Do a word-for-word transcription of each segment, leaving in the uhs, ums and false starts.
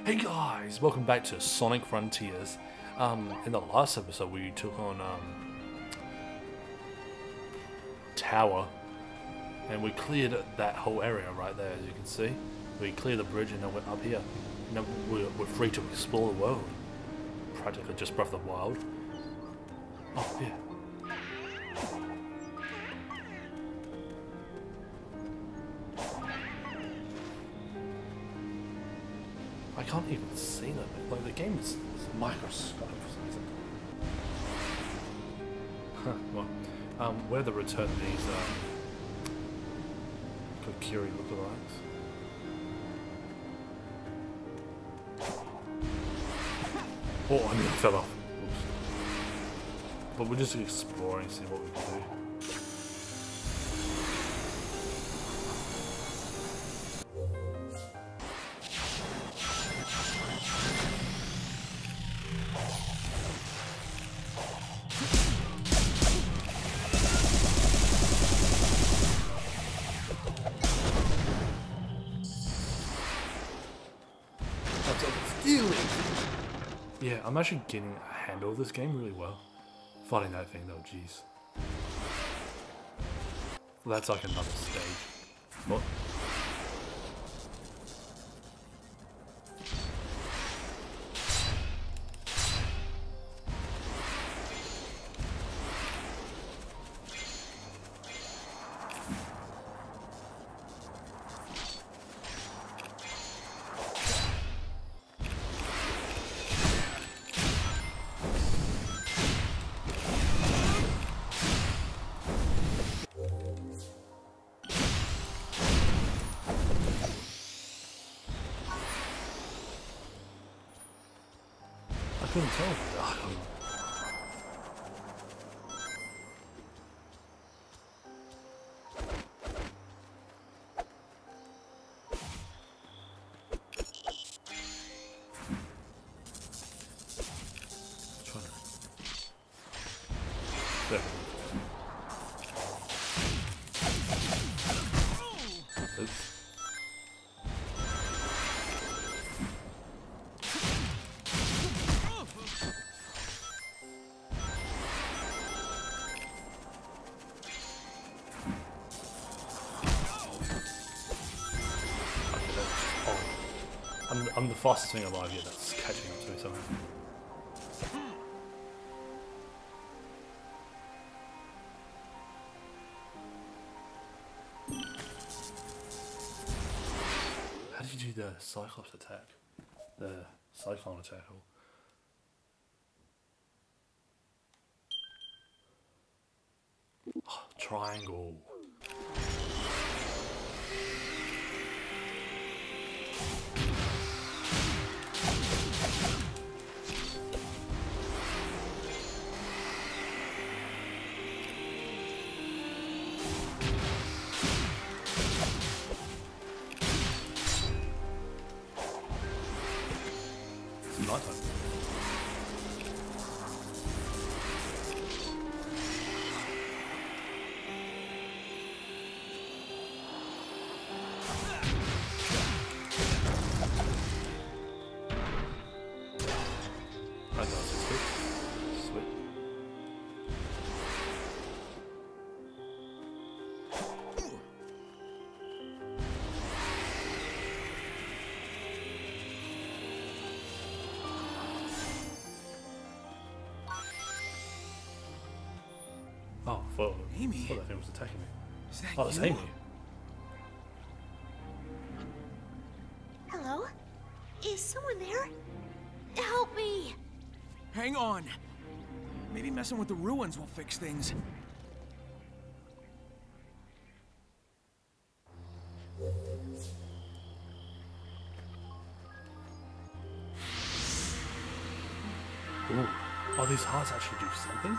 Hey guys, welcome back to Sonic Frontiers. Um, in the last episode we took on um, Tower, and we cleared that whole area right there, as you can see. We cleared the bridge and now we're up here. Now we're, we're free to explore the world. Practically just Breath of the Wild. Oh yeah. I can't even see them. Like the game is, is microscopic for some reason. Huh, well, um, where the return of these um, Kokiri lookalikes. Oh, I nearly fell off. Oops. But we're just exploring, see what we can do. Yeah, I'm actually getting a handle of this game really well. Fighting that thing though, jeez. Well, that's like another stage. What? I couldn't tell. Ugh. Trying to... There. Oops. I'm, I'm the fastest thing alive yet that's catching up to me somehow. How did you do the Cyclops attack? The Cyclone attack? Or... Oh, triangle. Nighttime. Right, that's sweet. Sweet. Oh, well, Amy. I thought that thing was attacking me. Is that Oh, it's you? Amy. Hello? Is someone there? Help me! Hang on. Maybe messing with the ruins will fix things. Ooh. Oh, these hearts actually do something?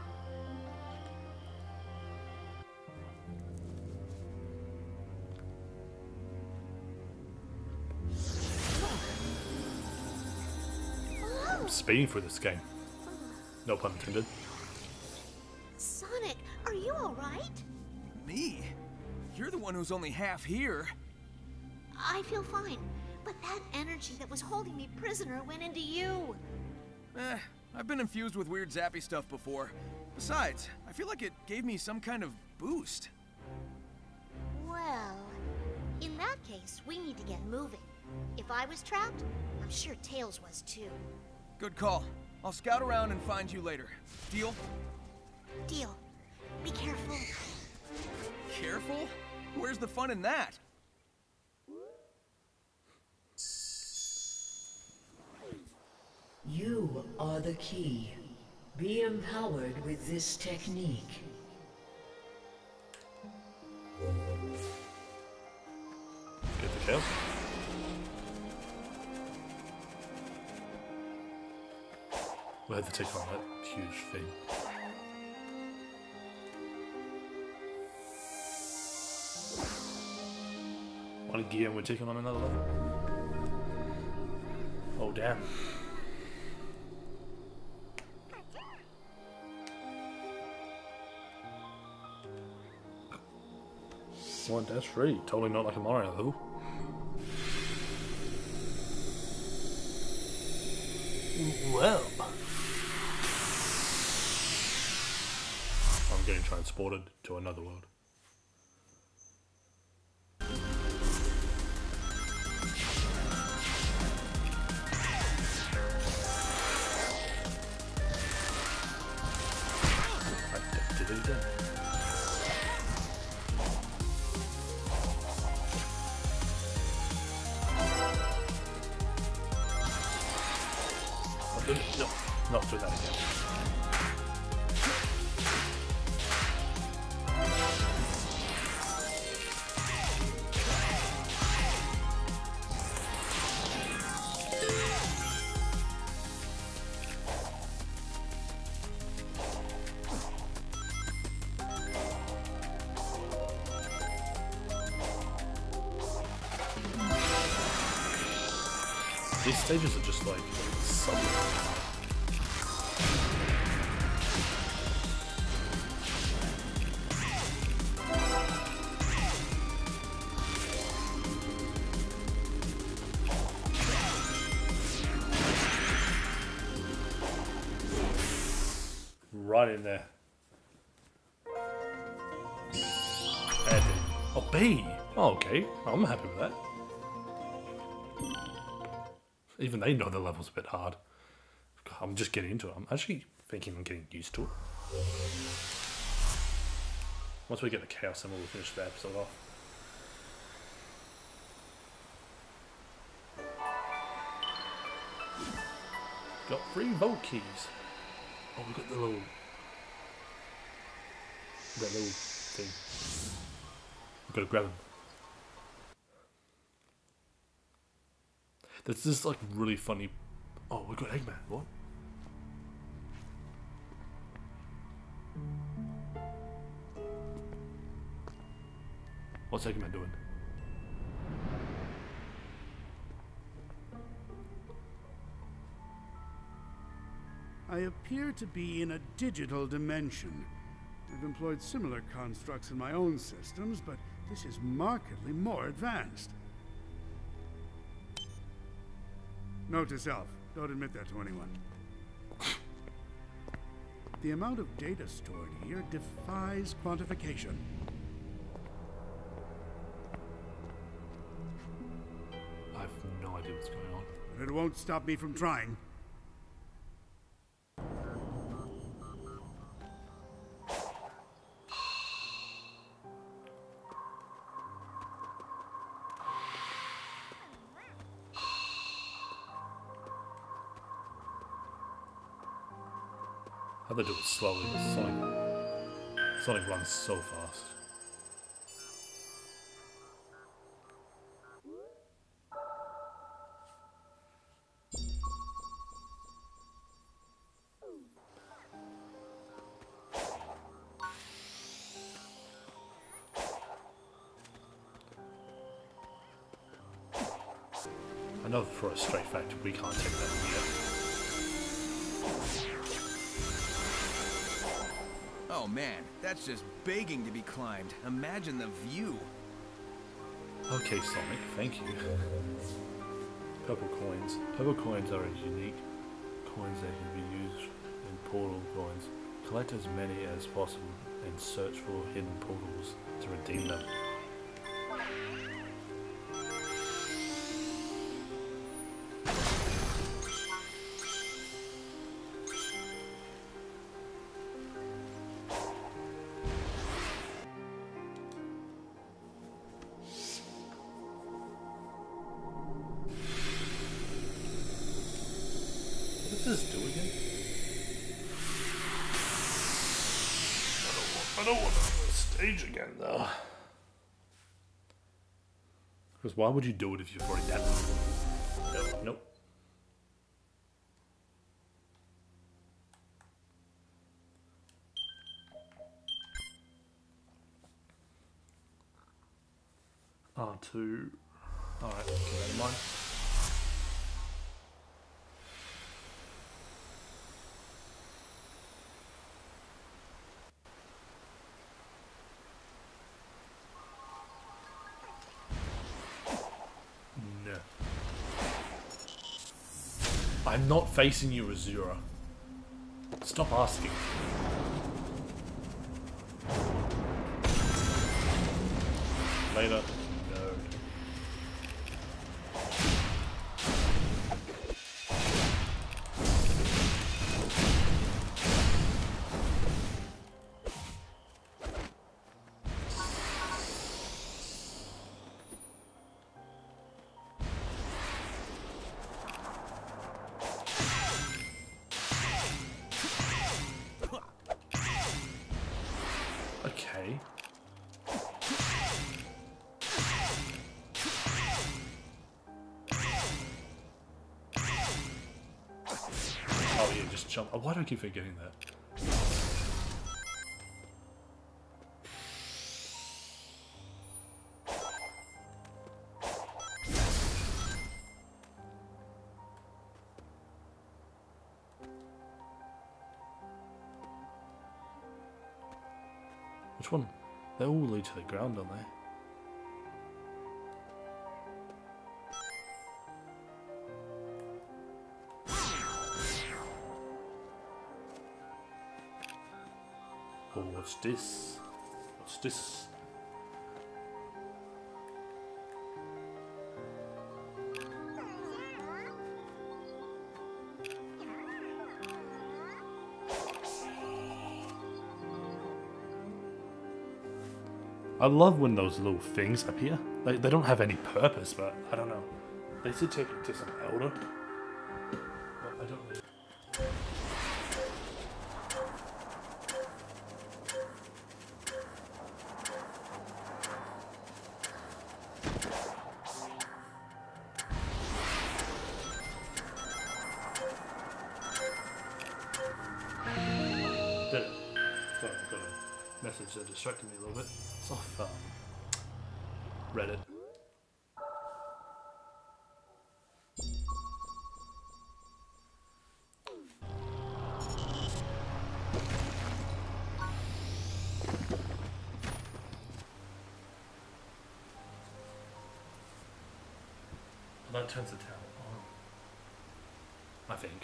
I'm speeding through this game. No pun intended. Sonic, are you alright? Me? You're the one who's only half here. I feel fine, But that energy that was holding me prisoner went into you. Eh, I've been infused with weird zappy stuff before. Besides, I feel like it gave me some kind of boost. Well, in that case, we need to get moving. If I was trapped, I'm sure Tails was too. Good call. I'll scout around and find you later. Deal? Deal. Be careful. Careful? Where's the fun in that? You are the key. Be empowered with this technique. Get the kill. We had to take on that huge thing. One gear and we're taking on another level. Oh damn. One dash free. Totally not like a Mario though. Well. I'm getting transported to another world. I did it again. No, not do that again. These stages are just like something. Right in there. And, oh, B! Oh, okay. I'm happy with that. Even they know the level's a bit hard. I'm just getting into it. I'm actually thinking I'm getting used to it. Once we get the Chaos Symbol, we'll finish the episode off. Got three Vault keys. Oh, we got the little... that little thing. We've got to grab them. There's this like really funny... Oh, we got Eggman. What? What's Eggman doing? I appear to be in a digital dimension. I've employed similar constructs in my own systems, but this is markedly more advanced. Note to self, don't admit that to anyone. The amount of data stored here defies quantification. I have no idea what's going on. But it won't stop me from trying. How they do it slowly? Sonic, Sonic runs so fast. I know for a straight fact we can't take that yet. Oh man, that's just begging to be climbed. Imagine the view. Okay, Sonic, thank you. purple coins. Purple coins are unique coins that can be used in portal coins. Collect as many as possible and search for hidden portals to redeem them. What does this do again? I don't want to stage again though. Because why would you do it if you've already done it? Nope. Nope. R two. Alright, keep that in mind. I'm not facing you, Azura. Stop asking. Later. No. Okay. Oh yeah, just jump. Oh, why do I keep forgetting that? Which one? They all lead to the ground, don't they? Oh, what's this? What's this? I love when those little things appear. They, they don't have any purpose, but I don't know. They should take it to some elder. But I don't really. Did it. Sorry, I got a message that distracted me a little bit. It's off um, Reddit. That turns the tower on, I think.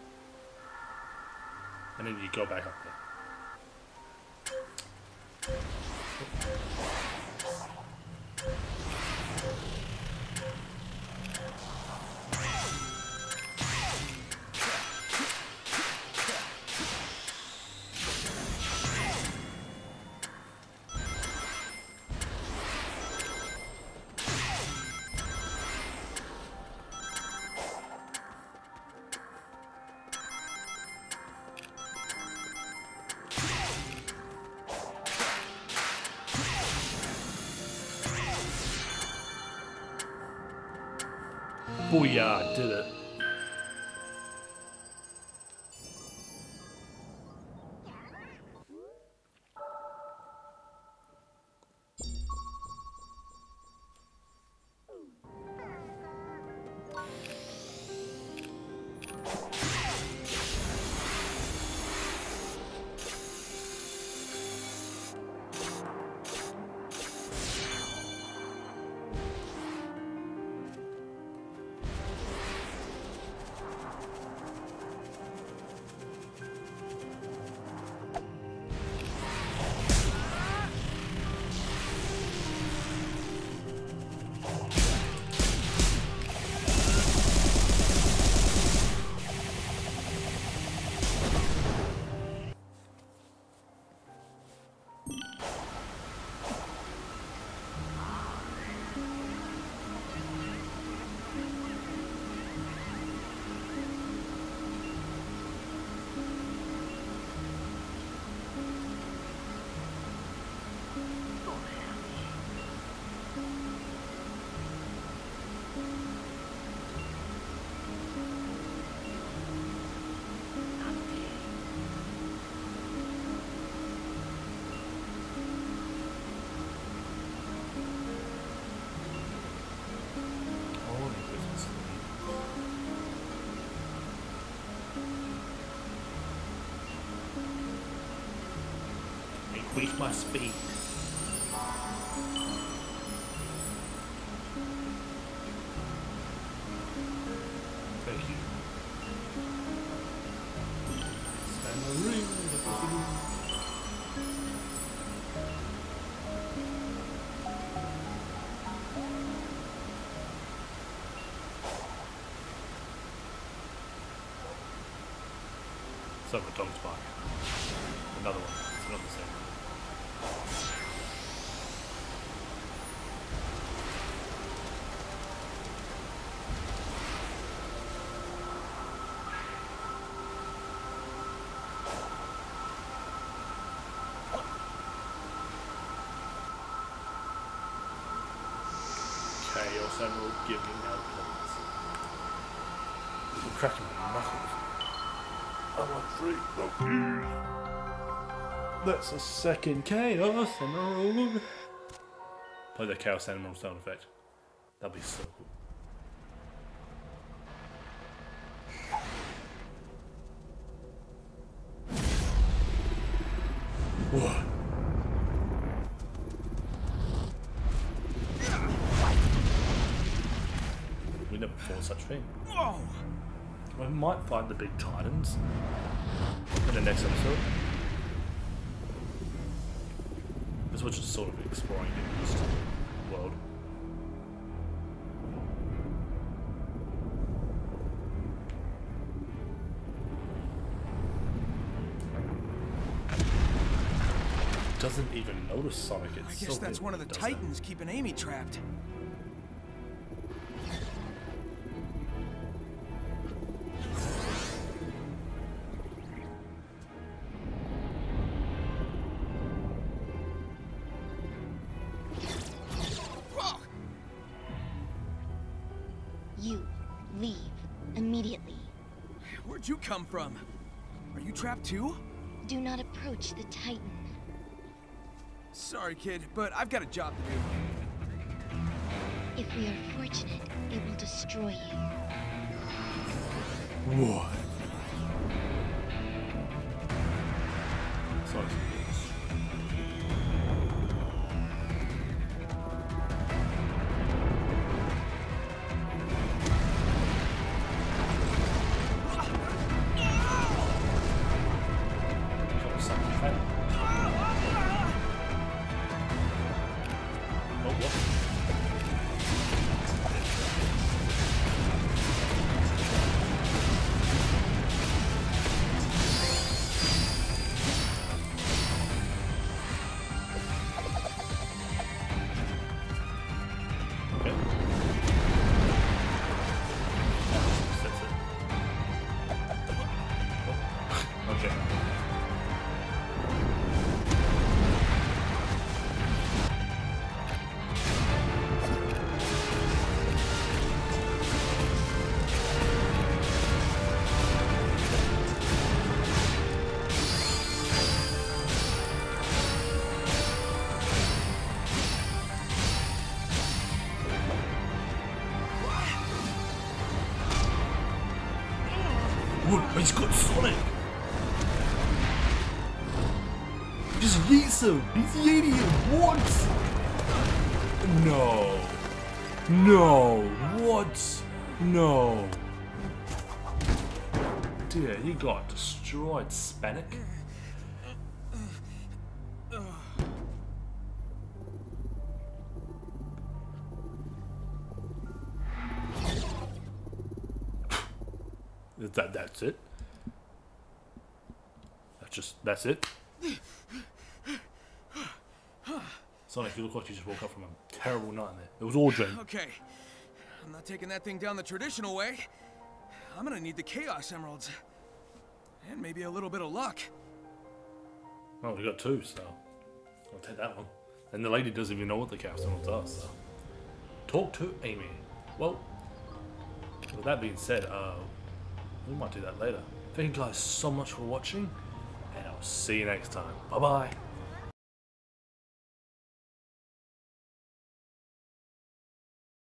And then you go back up there. Booyah, did it. Increase my speed. Thank you. Stand the ring. So a dog spike. Another one. It's not the same. Chaos Emerald, give me now, please. I'm cracking my knuckles. I want three cookies. That's a second Chaos Emerald. Play the Chaos Emerald sound effect. That'd be so cool. What? We never thought such thing. Whoa! We might find the big titans in the next episode. This was just sort of exploring this world. Doesn't even notice Sonic. It's I guess so that's good one of the it does titans keeping Amy trapped. Whoa! You leave immediately. Where'd you come from? Are you trapped too? Do not approach the Titan. Sorry, kid, but I've got a job to do. If we are fortunate, it will destroy you. What? Sorry. He's got Sonic! Just yeets him! He's yeeting him! What? No. No. What? No. Dear, he got destroyed, Spanik. That, that's it. That's just, that's it. Sonic, you look like you just woke up from a terrible nightmare. It was all a dream. Okay, I'm not taking that thing down the traditional way. I'm gonna need the Chaos Emeralds. And maybe a little bit of luck. Well, we got two, so I'll take that one. And the lady doesn't even know what the Chaos Emeralds are, so. Talk to Amy. Well, with that being said, uh, we might do that later. Thank you guys so much for watching, and I'll see you next time. Bye bye.